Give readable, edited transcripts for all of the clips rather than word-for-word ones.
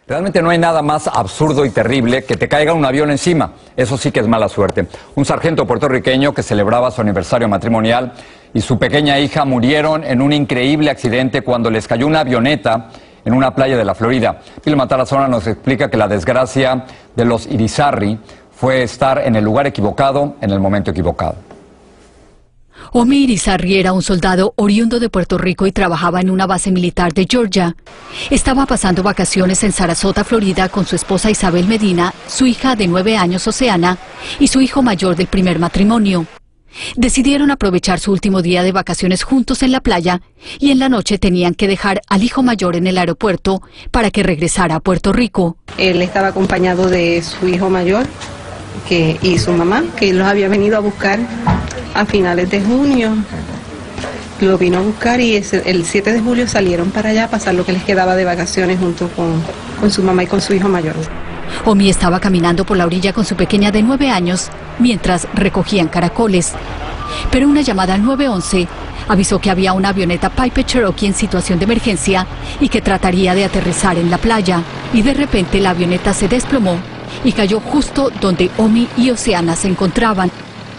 Realmente no hay nada más absurdo y terrible que te caiga un avión encima. Eso sí que es mala suerte. Un sargento puertorriqueño que celebraba su aniversario matrimonial y su pequeña hija murieron en un increíble accidente cuando les cayó una avioneta en una playa de la Florida. Vilma Tarazona nos explica que la desgracia de los Irizarry fue estar en el lugar equivocado en el momento equivocado. Omi Irizarry era un soldado oriundo de Puerto Rico y trabajaba en una base militar de Georgia. Estaba pasando vacaciones en Sarasota, Florida, con su esposa Isabel Medina, su hija de 9 años, Oceana, y su hijo mayor del primer matrimonio. Decidieron aprovechar su último día de vacaciones juntos en la playa y en la noche tenían que dejar al hijo mayor en el aeropuerto para que regresara a Puerto Rico. Él estaba acompañado de su hijo mayor y su mamá, que los había venido a buscar a finales de junio. Lo vino a buscar y el 7 de julio salieron para allá a pasar lo que les quedaba de vacaciones junto con su mamá y con su hijo mayor. Omi estaba caminando por la orilla con su pequeña de 9 años mientras recogían caracoles. Pero una llamada al 911 avisó que había una avioneta Piper Cherokee en situación de emergencia y que trataría de aterrizar en la playa. Y de repente la avioneta se desplomó y cayó justo donde Omi y Oceana se encontraban.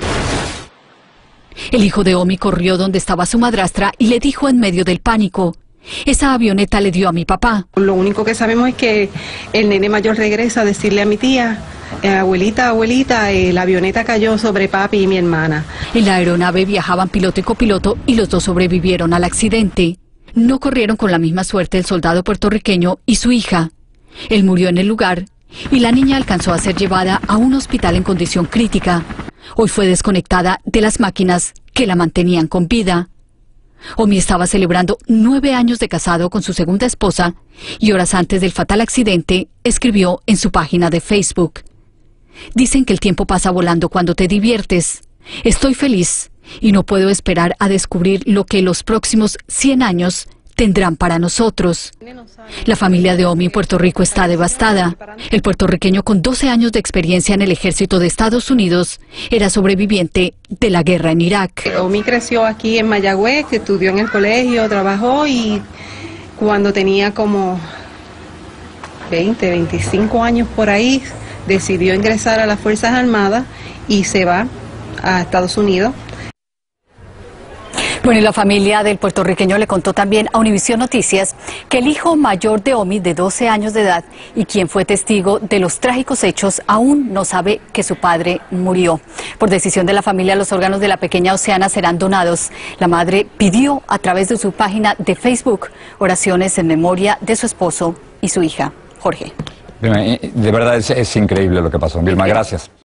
El hijo de Omi corrió donde estaba su madrastra y le dijo en medio del pánico: "Esa avioneta le dio a mi papá". Lo único que sabemos es que el nene mayor regresa a decirle a mi tía: abuelita, la avioneta cayó sobre papi y mi hermana. En la aeronave viajaban piloto y copiloto y los dos sobrevivieron al accidente. No corrieron con la misma suerte el soldado puertorriqueño y su hija. Él murió en el lugar y la niña alcanzó a ser llevada a un hospital en condición crítica. Hoy fue desconectada de las máquinas que la mantenían con vida. Omi estaba celebrando 9 años de casado con su segunda esposa y horas antes del fatal accidente escribió en su página de Facebook: "Dicen que el tiempo pasa volando cuando te diviertes. Estoy feliz y no puedo esperar a descubrir lo que los próximos 100 años tendrán para nosotros". La familia de Omi en Puerto Rico está devastada. El puertorriqueño, con 12 años de experiencia en el ejército de Estados Unidos, era sobreviviente de la guerra en Irak. Omi creció aquí en Mayagüez, estudió en el colegio, trabajó y cuando tenía como 25 años por ahí, decidió ingresar a las Fuerzas Armadas y se va a Estados Unidos. Bueno, y la familia del puertorriqueño le contó también a Univisión Noticias que el hijo mayor de Omi, de 12 años de edad, y quien fue testigo de los trágicos hechos, aún no sabe que su padre murió. Por decisión de la familia, los órganos de la pequeña Oceana serán donados. La madre pidió a través de su página de Facebook oraciones en memoria de su esposo y su hija. Jorge. De verdad es increíble lo que pasó. Vilma, gracias.